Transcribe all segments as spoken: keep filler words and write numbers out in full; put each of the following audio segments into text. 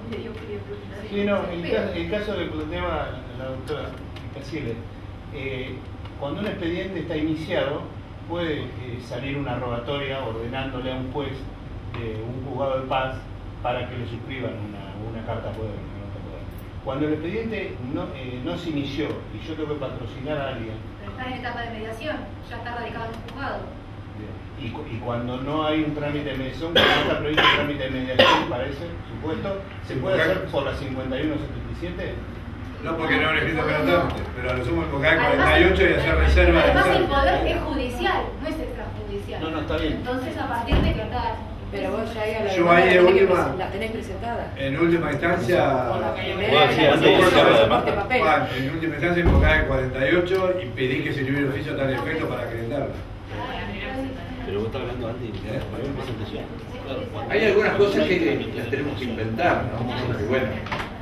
Sí, no, el caso, el caso que planteaba la doctora Casiele, eh, cuando un expediente está iniciado, puede eh, salir una rogatoria ordenándole a un juez de un juzgado de paz para que le suscriban una, una carta poder, una nota poder. Cuando el expediente no, eh, no se inició y yo tengo que patrocinar a alguien. Pero está en etapa de mediación, ya está radicado en el juzgado. Y, y cuando no hay un trámite de mediación, cuando no está previsto un trámite de mediación para ese supuesto, ¿se puede hacer por la cincuenta y uno setenta y siete? No, porque no han escrito penalmente, pero a lo sumo invocar cuarenta y ocho y hacer reserva. Además, el poder es judicial, no es extrajudicial. No, no, está bien. Entonces, a partir de que está. Pero vos ya ahí a la Yo ahí de última, la tenés presentada. En última instancia, Juan, en última instancia invocar el cuarenta y ocho y pedí que se libere oficio a tal efecto para acreditarlo. Pero vos estás hablando antes de la presentación. Hay algunas cosas que las tenemos que inventar, ¿no? Y bueno.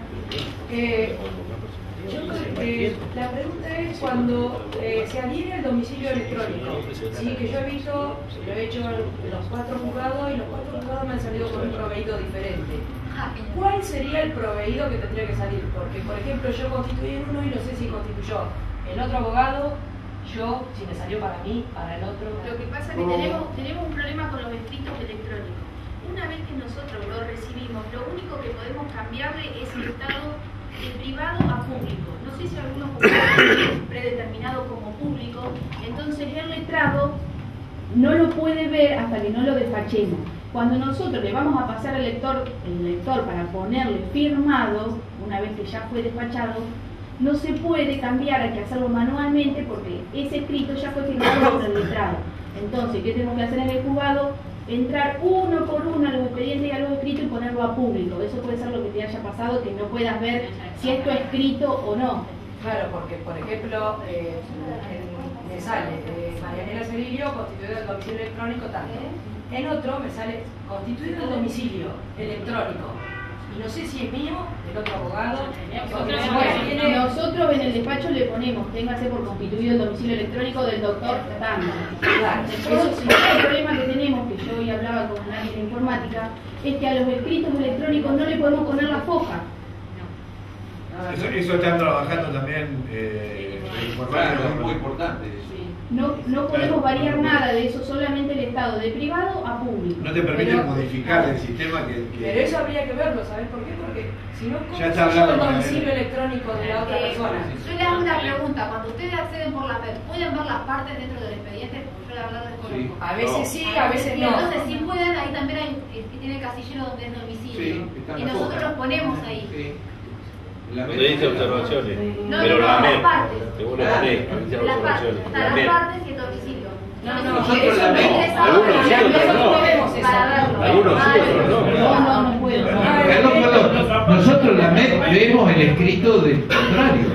Eh, yo creo que la pregunta es cuando eh, se adhiere el domicilio electrónico, ¿sí? Que yo he visto, lo he hecho en los cuatro juzgados y los cuatro juzgados me han salido con un proveído diferente. ¿Cuál sería el proveído que tendría que salir? Porque, por ejemplo, yo constituí en uno y no sé si constituyó el otro abogado, yo, si me salió para mí, para el otro. Lo que pasa es que tenemos, tenemos un problema con los escritos electrónicos. Una vez que nosotros lo recibimos, lo único que podemos cambiarle es el estado de privado a público. No sé si algunos tienen predeterminado como público, entonces el letrado no lo puede ver hasta que no lo despachemos. Cuando nosotros le vamos a pasar al lector, el lector para ponerle firmado, una vez que ya fue despachado, no se puede cambiar, hay que hacerlo manualmente porque ese escrito ya fue firmado por el letrado. Entonces, ¿qué tenemos que hacer en el juzgado? Entrar uno por uno a los expedientes y a los escritos y ponerlo a público. Eso puede ser lo que te haya pasado, que no puedas ver si esto es escrito o no. Claro, porque, por ejemplo, eh, me sale eh, Marianela Sevillo, constituido el domicilio electrónico tanto. En otro me sale constituido el domicilio electrónico. Y no sé si es mío, del otro abogado. Bueno, nosotros en el despacho le ponemos, téngase por constituido el domicilio electrónico del doctor Tama. Claro. Eso sí, el problema que tenemos, que yo hoy hablaba con alguien de informática, es que a los escritos electrónicos no le podemos poner la foja. Eso, eso están trabajando también eh, claro, es muy importante eso. No, no podemos variar nada de eso, solamente el estado de privado a público. No te permite pero, modificar el sistema que, que... Pero eso habría que verlo, ¿sabes por qué? Porque si no, ¿cómo ya está hablando el con domicilio el... electrónico de la otra Eh, persona? Yo le hago una pregunta. Cuando ustedes acceden por la web, ¿pueden ver las partes dentro del expediente? Porque yo la verdad desconozco. Sí. A veces sí, a veces Y no. entonces, si pueden, ahí también hay, eh, que tiene casillero donde es domicilio. Sí, está en y la nosotros foja. los ponemos ahí. Sí. La Donde dice observaciones. No, Pero no, la no, M E las P, partes. según la M E P, dice Las partes, observaciones. están La las M E P. partes y el domicilio. No, no, Nosotros eso la me vemos. interesa Algunos ahora. sí, otros no. Nosotros vemos eso. Para verlo. Algunos sí, Ah, otros no. No, no, no puedo. Perdón, perdón. Nosotros la M E P vemos el escrito del contrario.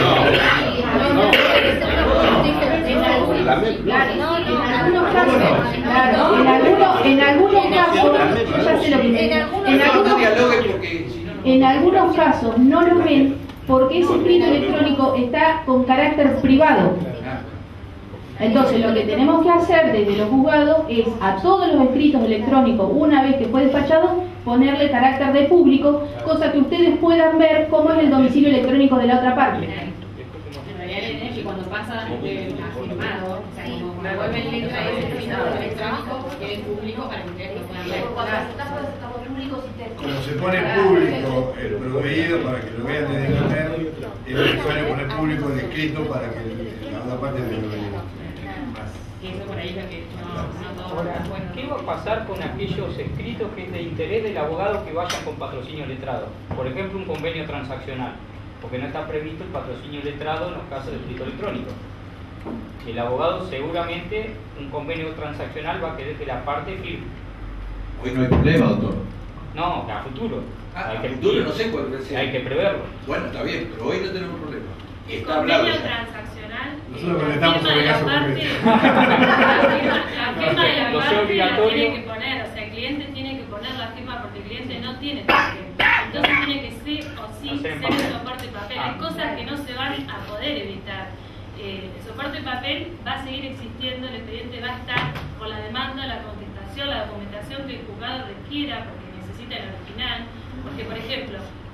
La M E P, Claro, en algunos casos, claro, en algunos, en algunos casos, yo ya sé lo que En algunos- en No, no algunos, dialogue porque si no, no. en algunos casos no lo ven porque ese escrito electrónico está con carácter privado. Entonces lo que tenemos que hacer desde los juzgados es a todos los escritos electrónicos, una vez que fue despachado, ponerle carácter de público, cosa que ustedes puedan ver cómo es el domicilio electrónico de la otra parte. En realidad es que cuando pasa de afirmado, o sea, como la web en letra es el escrito electrónico, que es público para que ustedes lo puedan ver. Cuando estamos estamos públicos y te- Como se pone público el proveído para que lo vean desde internet, es necesario poner público el escrito para que la otra parte lo vea. Que eso por ahí es lo que no, no todos Ahora, están buenos. ¿qué va a pasar con aquellos escritos que es de interés del abogado que vayan con patrocinio letrado? Por ejemplo, un convenio transaccional, porque no está previsto el patrocinio letrado en los casos de escrito electrónico. El abogado seguramente, un convenio transaccional va a querer que la parte firme. Hoy no hay problema, doctor. No, a futuro. Ah, hay a que, futuro no sé cuál sea. hay que preverlo. Bueno, está bien, pero hoy no tenemos problema. el Está hablado convenio ya. transaccional. Nosotros la contestamos firma sobre de la caso parte- concreto. La firma la firma de la No sea parte la obligatorio. tiene que poner, o sea, el cliente tiene que poner la firma porque el cliente no tiene tarjeta. Entonces tiene que sí o sí Hacer ser papel. el soporte de papel. Hay cosas que no se van a poder evitar. Eh, el soporte de papel va a seguir existiendo, el expediente va a estar con la demanda, la contestación, la documentación que el juzgado requiera porque necesita el original. Porque, por ejemplo,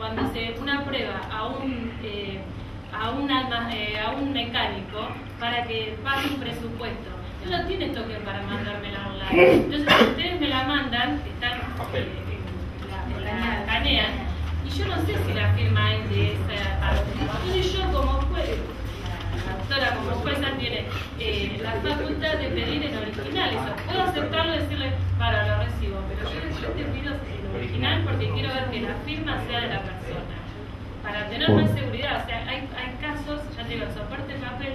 cuando se una prueba a un eh, a un alma, eh, a un mecánico para que pague un presupuesto, él no tiene token para mandármela online. Entonces, si ustedes me la mandan, están eh, la, la escanean, y yo no sé si la firma es de esa parte. Entonces yo como juez, la doctora como jueza tiene eh, la facultad de pedir en original eso. Puedo aceptarlo y decirle, para, lo recibo, pero yo, yo te pido en original porque quiero ver que la firma sea de la persona. Para tener más seguridad, o sea, hay, hay casos, ya te digo, el soporte de papel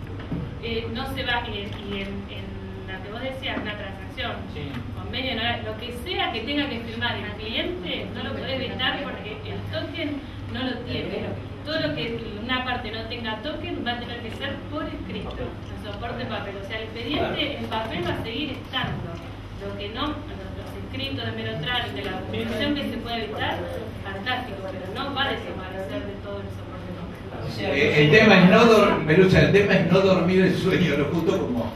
eh, no se va, y, y en, en la que vos decías, una transacción, sí. convenio, no, lo que sea que tenga que firmar el cliente, no lo puede evitar porque el token no lo tiene. Todo lo que una parte no tenga token va a tener que ser por escrito, el soporte de papel. O sea, el expediente en papel va a seguir estando. Lo que no, los, los escritos de mero trámite, la documentación que se puede evitar, fantástico, pero no va a desaparecer de todo el soporte de papel. O sea, el, el tema es no dormir, Melucha, el tema es no dormir el sueño, lo justo como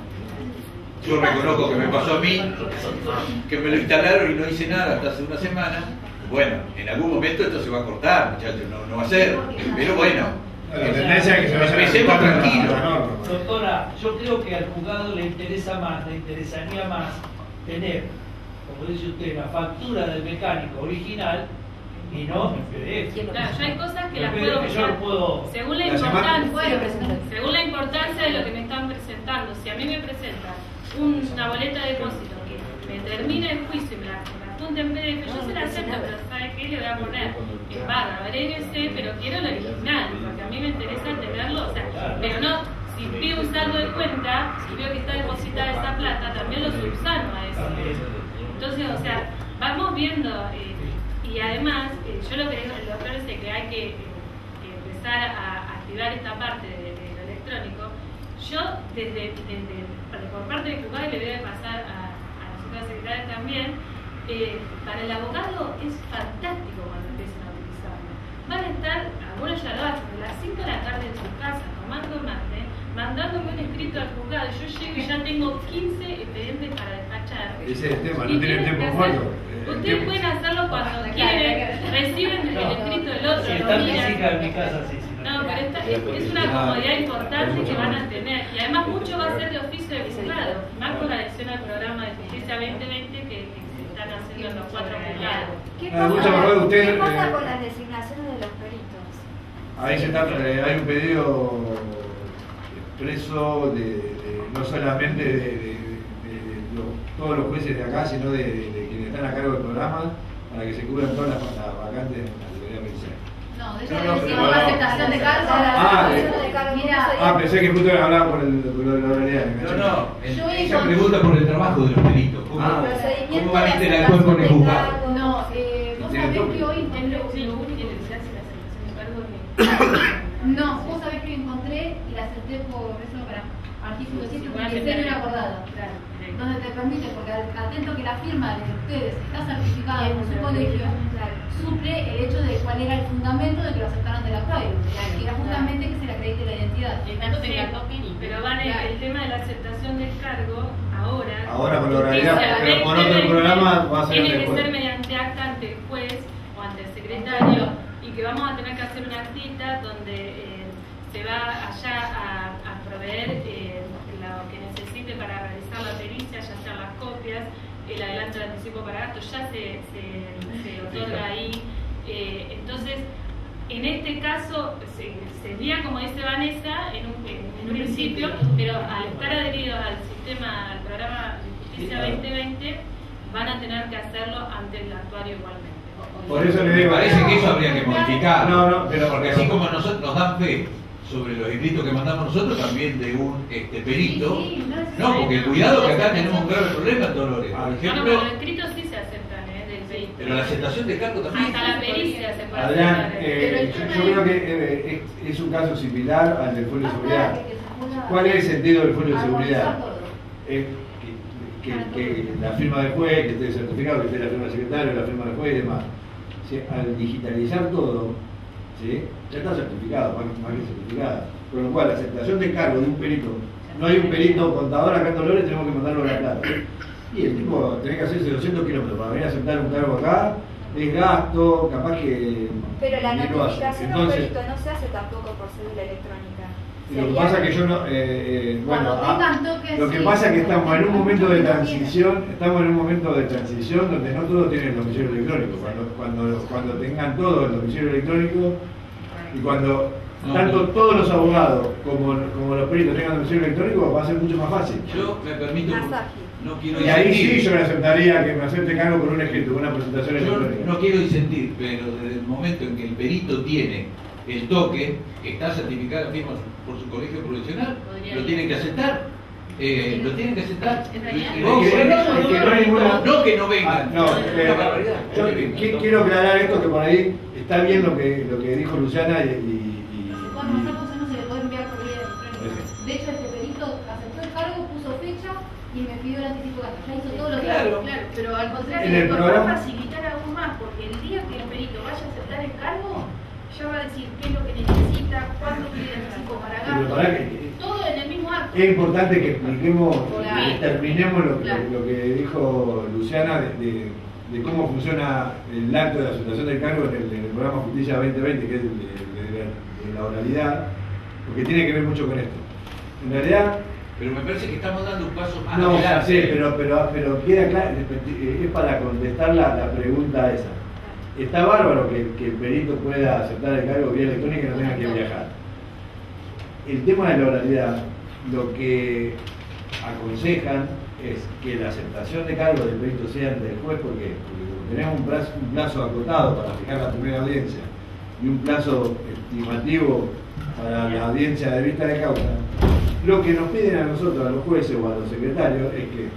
yo reconozco que me pasó a mí, que me lo instalaron y no hice nada hasta hace una semana. Bueno, en algún momento esto se va a cortar, muchachos, no, no va a ser, pero bueno. La tendencia es que se vaya a empecemos tranquilos. Doctora, yo creo que al juzgado le interesa más, le interesaría más tener, como dice usted, la factura del mecánico original y no en P D F. Claro, yo hay cosas que las P D puedo F yo lo puedo según la la importancia, según la importancia de lo que me están presentando. Si a mí me presentan una boleta de depósito que me termina el juicio y me la en P D F, yo se la acepto, pero ¿sabe qué? Le voy a poner en barra, N C, pero quiero el original, porque a mí me interesa tenerlo, o sea, pero no, si pido un saldo de cuenta, si veo que está depositada esa plata, también lo subsano a eso. Entonces, o sea, vamos viendo, eh, y además, eh, yo lo que digo, el doctor dice que hay que, eh, que empezar a activar esta parte de, de lo electrónico. Yo, desde, desde por parte de juzgado, le voy a pasar a, a la señora secretaria también. Eh, para el abogado es fantástico cuando empiezan a utilizarlo. Van a estar, algunos ya lo hacen, a las cinco de la tarde en su casa, tomando mate, mandándome un escrito al juzgado. Yo llego y ya tengo quince expedientes para despachar. Ese es el tema, no tienen tiempo muerto. Ustedes pueden hacerlo cuando quieren, reciben el escrito del otro. Si están física en mi casa, sí, sí. No, pero esta, es, es una comodidad importante que van a tener. Y además mucho va a ser de oficio de juzgado, más con la adhesión al programa de Justicia veinte veinte que están haciendo los cuatro juzgados. ¿Qué Ah, mucho pasa, mejor que usted, ¿qué pasa eh, con las designaciones de los peritos? Ahí se está, eh, hay un pedido expreso de, de- no solamente de, de- de- de los- todos los jueces de acá, sino de, de- de quienes están a cargo del programa, para que se cubran todas las, las vacantes en la categoría policial. No, de No, ella no, decimos pero- la aceptación de cargo. Ah, la de- aceptación de cargo. Mira, Ah, pensé que justo hablaba por el por lo de la oralidad. No, no, Yo ella digo- pregunta por el trabajo de los peritos. ¿Cómo, Ah. ¿cómo van a interactuar con el juzgado? No, eh, vos Tiene sabés toque. que hoy Es encontré. lo, lo único que se hace la aceptación de cargo que No, vos sabés que encontré y la acepté por eso para artículo ciento treinta y seis de una acordada. claro, Donde te permite, porque al- atento que la firma de ustedes está certificada por su colegio, suple el hecho de cuál era el fundamento de que lo aceptaran del acuerdo, que era justamente que se le acredite la identidad. El tanto tenga token y pero van el, el tema de la aceptación del cargo ahora. Ahora con la oralidad, Justicia pero por veinte otro veinte, programa va a ser tiene que después. ser mediante acta ante el juez o ante el secretario y que vamos a tener que hacer una cita donde eh, se va allá a, a proveer eh, lo que necesite para realizar la pericia, ya sean las copias, el adelanto de anticipo para gastos, ya se, se, se otorga ahí. Eh, entonces, en este caso, se, sería como dice Vanessa, en un, en, en un principio, pero al estar adheridos al sistema, al programa de Justicia veinte veinte, van a tener que hacerlo ante el actuario igualmente. Por eso le Me digo. parece que eso habría que modificar. No, no, pero- porque así como nosotros nos dan fe sobre los escritos que mandamos nosotros, también de un este, perito. Sí, sí, no es- No, porque cuidado que acá tenemos un grave problema, Dolores. Por No, no, ejemplo, pero los escritos sí se aceptan, ¿eh? Del perito. pero la aceptación de cargo también. Hasta la pericia se puede Adrián, aceptar. eh, yo, yo creo que eh, es, es un caso similar al del folio de seguridad. ¿Cuál es el sentido del folio de seguridad? Es que, que- que la firma del juez, que esté certificado, que esté la firma del secretario, la firma del juez y demás. O sea, al digitalizar todo, ¿sí? Ya está certificado, más, más que certificado. Con lo cual, la aceptación de cargo de un perito, no hay un perito contador acá en Dolores, tenemos que mandarlo a La Plata. Y el tipo tiene que hacerse doscientos kilómetros para venir a aceptar un cargo acá, es gasto, capaz que... Pero la ni lo hace. notificación a un Entonces, perito no se hace tampoco por cédula electrónica. lo que pasa es que yo no... Eh, eh, bueno, Cuando ah, tengan toques, lo que sí, pasa es que estamos en un momento de no tienen. transición, estamos en un momento de transición donde no todos tienen el domicilio electrónico. Cuando, cuando, cuando tengan todo el domicilio electrónico y cuando No, tanto no. todos los abogados como, como los peritos tengan domicilio electrónico, va a ser mucho más fácil. Yo me permito, Más ágil. no quiero Y ahí disentir. sí yo le aceptaría que me acepte cargo por un escrito, con una presentación Yo electrónica. no quiero disentir, pero desde el momento en que el perito tiene el toque, que está certificado la firma por su colegio profesional, lo tienen que aceptar. Eh, lo tienen que aceptar. En realidad- Y no, Es que- no, es que no, no hay ninguna- no que no vengan. Ah, no, eh, Una barbaridad. yo No que vengan. qui- quiero aclarar esto, que por ahí está bien lo que, lo que dijo Luciana y, y, y- Bueno, esa cosa no se le puede enviar por vía electrónica. De hecho, este perito aceptó el cargo, puso fecha y me pidió el anticipo de gasto. Ya hizo todo lo que Claro. Claro, pero al contrario, En el esto va programa- a facilitar aún más, porque el día que el perito vaya a aceptar el cargo, ya va a decir qué es lo que necesita, cuánto quiere el anticipo para pero gasto, pará que- todo en el mismo acto. es importante que expliquemos, Claro. que terminemos lo, Claro. lo que dijo Luciana de, de- de cómo funciona el acto de aceptación del cargo en el, en el programa Justicia veinte veinte, que es el de, de la, de la oralidad, porque tiene que ver mucho con esto. En realidad, Pero me parece que estamos dando un paso más no, ya adelante. sé, pero, pero, pero queda claro, es para contestar la, la pregunta esa. Está bárbaro que, que el perito pueda aceptar el cargo vía electrónica y no tenga que viajar. El tema de la oralidad, lo que aconsejan es que la aceptación de cargo del perito sea ante el juez, ¿por qué? Porque como tenemos un plazo, un plazo acotado para fijar la primera audiencia y un plazo estimativo para la audiencia de vista de causa, lo que nos piden a nosotros, a los jueces o a los secretarios, es que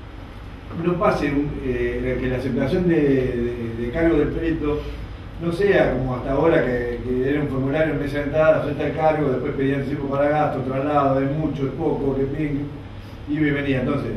no pase un, eh, que la aceptación de, de- de cargo del perito no sea como hasta ahora, que, que era un formulario en mesa de entrada, acepta el cargo, después pedía anticipo para gasto, traslado, es mucho, es poco, que ping, y me venía. Entonces,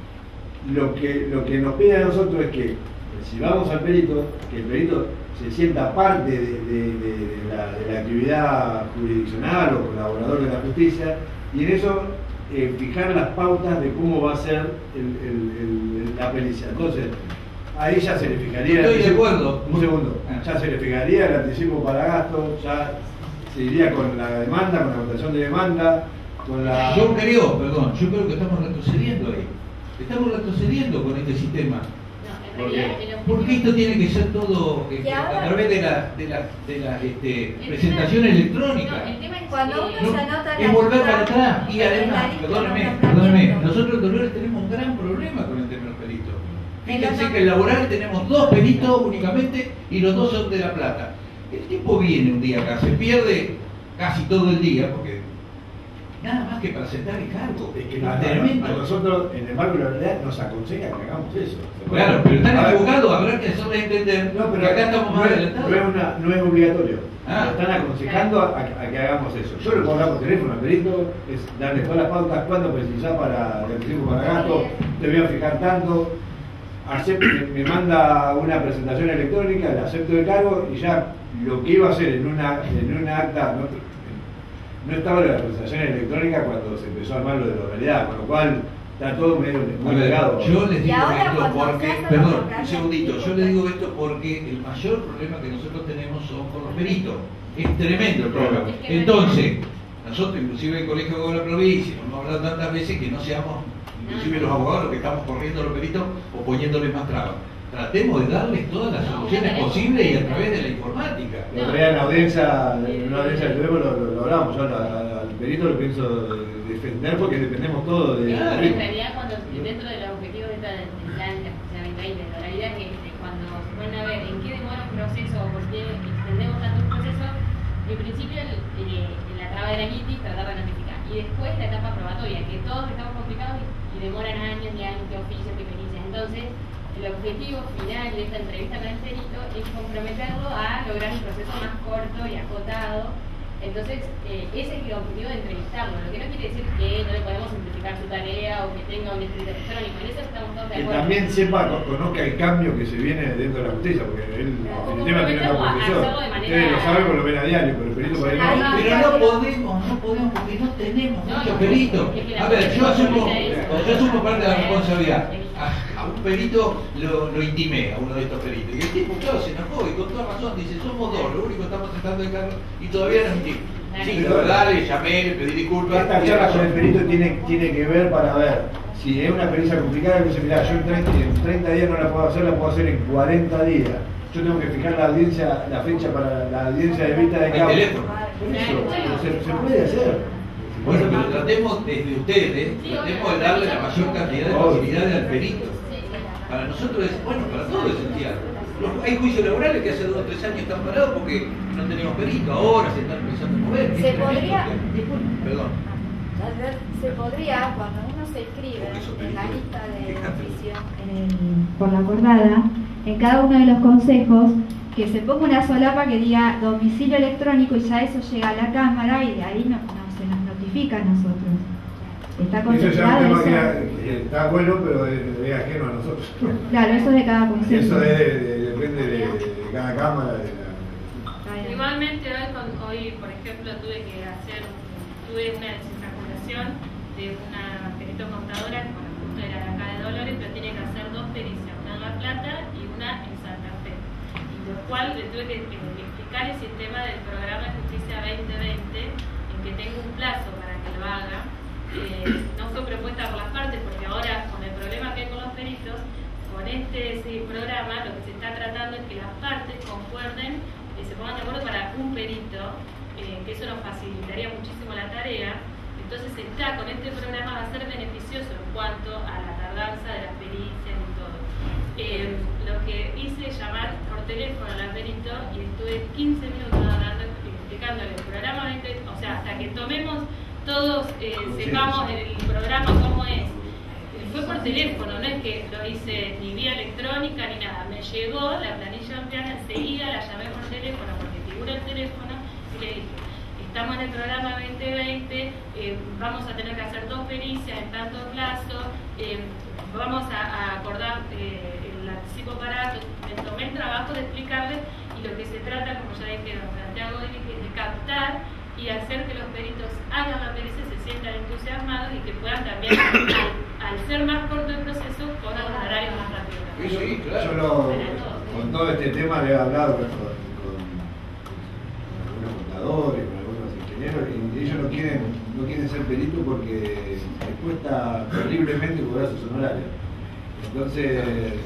lo que, lo que nos pide a nosotros es que si vamos al perito, que el perito se sienta parte de, de- de- de la, de la actividad jurisdiccional o colaborador de la justicia, y en eso eh, fijar las pautas de cómo va a ser el- el- el- la pericia. Entonces, ahí ya se le fijaría... el Estoy de anticipo- acuerdo. Un segundo. Ya se le fijaría el anticipo para gasto, ya se iría con la demanda, con la votación de demanda, con la... Yo creo, perdón, yo creo que estamos retrocediendo ahí. Estamos retrocediendo con este sistema. No, en realidad, el objetivo- Porque esto tiene que ser todo eh, Y ahora- a través de la, de la, de la este, el presentación tema- electrónica. No, el tema es Cuando que- uno No, se anota es la volver lista, para atrás. Y en la además, lista perdóneme, de perdóneme, nombramiento. nosotros en Dolores tenemos un gran problema con el tema de los peritos. En Fíjense los que en laboral tenemos dos peritos únicamente y los dos son de La Plata. El tipo viene un día acá, se pierde casi todo el día porque nada más que para sentar el cargo. Es que a, Tremendo. a nosotros, en el marco de la realidad, nos aconseja que hagamos eso. Claro, pero están A ver, equivocados, habrá que hacerles entender No, pero que acá estamos no más es, adelantados. no es una- no es obligatorio. Ah. Nos están aconsejando a, a que hagamos eso. Yo lo puedo hablar por teléfono al perito, es darle todas las pautas, cuándo precisás para el anticipo para gasto, te voy a fijar tanto. Acep- me, me manda una presentación electrónica, le acepto el cargo y ya lo que iba a hacer en una, en una acta, no, no estaba la presentación electrónica cuando se empezó a armar lo de la oralidad, con lo cual está todo medio muy A ver, pegado. yo les Y digo ahora esto cuando porque, se hace perdón, la un segundito, yo les digo esto porque el mayor problema que nosotros tenemos son con los peritos. Es tremendo el problema. Entonces, nosotros, inclusive el Colegio de la Provincia, hemos hablado tantas veces que no seamos, inclusive los abogados, los que estamos corriendo a los peritos o poniéndoles más trabas. Tratemos de darles todas las soluciones posibles y a través de la informática. Lo traía en la audiencia, en una audiencia de teléfono lo, lo, lo hablamos, yo al, al perito lo pienso defender porque dependemos todos de Claro, del en ritmo. realidad, cuando dentro de los objetivos de esta del plan de la Justicia veinte veinte, la realidad es que este, cuando se ponen a ver en qué demora un proceso o por qué extendemos tanto un proceso, en principio el, eh, la traba de la litis, tratar de notificar. Y después la etapa probatoria, que todos estamos complicados y, y demoran años y años, que oficios, que pericias. Entonces, el objetivo final de esta entrevista con el perito es comprometerlo a lograr un proceso más corto y acotado. Entonces, eh, ese es el objetivo de entrevistarlo, lo que no quiere decir que no le podemos simplificar su tarea o que tenga un escrito electrónico, en eso estamos todos de Que acuerdo. también sepa, co- conozca el cambio que se viene dentro de la justicia, porque él O el tema tiene una comprometerlo a profesión. hacerlo de manera- Ustedes lo saben porque lo ven a diario, pero el perito por ahí no. Pero no podemos, no podemos porque no tenemos No, muchos no, peritos. es que la A ver, yo asumo, responsabilidad es- yo asumo parte de la responsabilidad. A, a a un perito lo, lo intimé, a uno de estos peritos. Y el tipo, claro, se enojó y con toda razón dice, somos dos, lo único que estamos tratando de cargo y todavía no intimé. Sí, pero dale, llamé, le pedí disculpas. Esta charla con el perito tiene, tiene que ver para ver si es una pericia complicada, que dice, mirá, yo en treinta, en treinta días no la puedo hacer, la puedo hacer en cuarenta días. Yo tengo que fijar la audiencia, la fecha para la audiencia de vista de causa. Por eso, se, se puede hacer. Bueno, pero tratemos desde ustedes, tratemos de darle la mayor cantidad de facilidades al perito. Para nosotros es, bueno, para todos es el diálogo. Hay juicios laborales que hace dos o tres años están parados porque no teníamos perito, ahora se están empezando a mover. Se podría, Perdón. se podría, cuando uno se inscribe en la lista de oficio, en el, por la acordada, en cada uno de los consejos, que se ponga una solapa que diga domicilio electrónico y ya eso llega a la Cámara y de ahí no, no se nos notifica a nosotros. Está contemplado eso. Eso ya un tema que está bueno, pero es, es ajeno a nosotros. Claro, eso es de cada consejo. Eso es de, de, depende de, de cada Cámara. De la... Igualmente hoy, con, hoy, por ejemplo, tuve que hacer, tuve una desarticulación de una perito contadora, que bueno, justo era de acá de Dolores, pero tiene que hacer dos pericias, una en La Plata y una en Santa Fe. Y lo cual le tuve que, que explicar el sistema del programa de Justicia veinte veinte, en que tengo un plazo para que lo haga. Eh, no fue propuesta por las partes, porque ahora con el problema que hay con los peritos, con este sí, programa lo que se está tratando es que las partes concuerden, eh, se pongan de acuerdo para un perito, eh, que eso nos facilitaría muchísimo la tarea. Entonces está, con este programa va a ser beneficioso en cuanto a la tardanza de las pericias y todo. Eh, lo que hice es llamar por teléfono al perito y estuve quince minutos hablando, explicándole el programa, o sea, hasta que tomemos todos, eh, sepamos el programa cómo es. Fue por teléfono, no es que lo hice ni vía electrónica ni nada. Me llegó la planilla ampliada, enseguida la llamé por teléfono porque figura el teléfono y le dije, estamos en el programa veinte veinte, eh, vamos a tener que hacer dos pericias en tanto plazo, eh, vamos a, a acordar eh, el anticipo para... Me tomé el trabajo de explicarles y lo que se trata, como ya dije, don Santiago, es de captar y hacer que los peritos hagan la pericia, se sientan entusiasmados y que puedan también, al, al ser más corto el proceso, poder honorarios más rápido. Sí, claro. Yo lo, con todo este tema le he hablado con, con, con algunos contadores, con algunos ingenieros, y ellos no quieren, no quieren ser peritos porque les cuesta terriblemente cobrar sus honorarios. Entonces,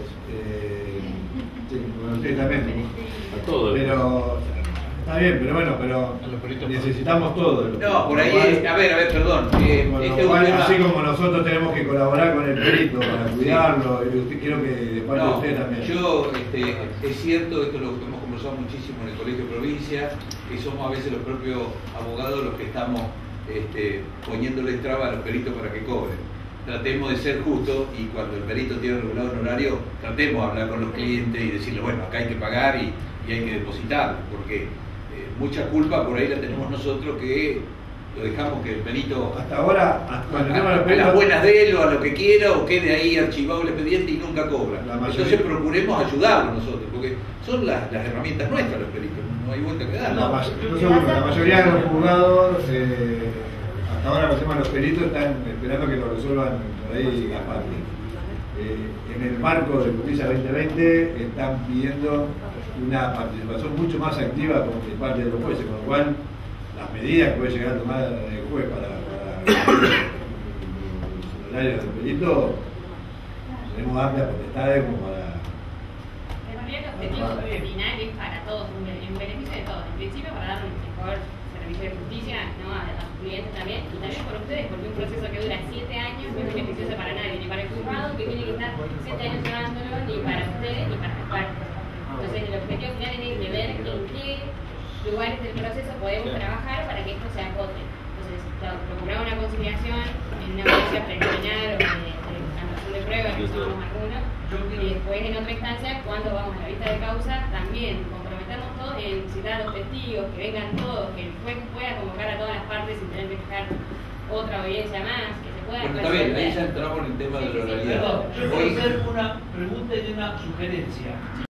eh, sí, bueno, ustedes también. A todos. Pero está bien, pero bueno, pero necesitamos todo. No, por ahí, es, a ver, a ver, perdón. Eh, Bueno, este cual, tema... así como nosotros tenemos que colaborar con el perito para cuidarlo, y usted, quiero que de parte no, de usted también. Yo, este, es cierto, esto lo hemos conversado muchísimo en el Colegio Provincia, que somos a veces los propios abogados los que estamos este, poniéndole traba a los peritos para que cobren. Tratemos de ser justos y cuando el perito tiene regulado un horario, tratemos de hablar con los clientes y decirle, bueno, acá hay que pagar y, y hay que depositar, porque eh, mucha culpa por ahí la tenemos nosotros que lo dejamos que el perito hasta ahora hasta a, a, a las buenas de él o a lo que quiera o quede ahí archivado el expediente y nunca cobra. Entonces procuremos ayudarlo nosotros, porque son las, las herramientas nuestras los peritos, no hay vuelta que dar. La, may no seguro, la mayoría de los juzgados, eh, hasta ahora los temas de los peritos están esperando que lo resuelvan por ahí aparte. Eh, en el marco de Justicia veinte veinte están pidiendo una participación mucho más activa por parte de los jueces, con lo cual las medidas que puede llegar a tomar el juez para, para los horarios del perito, tenemos amplias potestades como para... En realidad el objetivo final es para todos, en beneficio de todos. En principio para dar un mejor servicio de justicia, ¿no? a los clientes también, y también por ustedes, porque un proceso que dura siete años no es beneficioso para nadie, ni para el juzgado que tiene que estar siete años llevándolo, ni para ustedes, ni para las partes. Entonces el objetivo final es de ver en qué lugares del proceso podemos trabajar para que esto se acote. Entonces, procurar una conciliación en una audiencia preliminar o de, de anotación de pruebas, que somos algunos, y después en otra instancia, cuando vamos a la vista de causa, también comprometemos todos en citar a los testigos, que vengan todos, que el juez pueda convocar a todas las partes sin tener que fijar otra audiencia más, que se pueda... Bueno, está bien, ahí ya entramos en el tema de la oralidad. Perdón, yo voy a hacer una pregunta y una sugerencia.